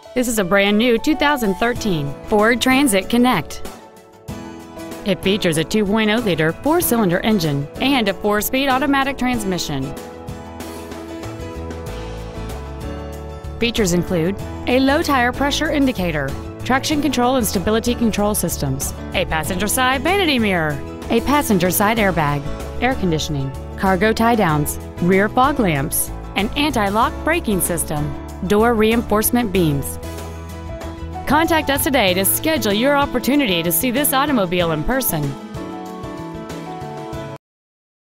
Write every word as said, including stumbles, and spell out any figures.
This is a brand new two thousand thirteen Ford Transit Connect. It features a two point oh liter four-cylinder engine and a four-speed automatic transmission. Features include a low tire pressure indicator, traction control and stability control systems, a passenger side vanity mirror, a passenger side airbag, air conditioning, cargo tie-downs, rear fog lamps, an anti-lock braking system, door reinforcement beams. Contact us today to schedule your opportunity to see this automobile in person.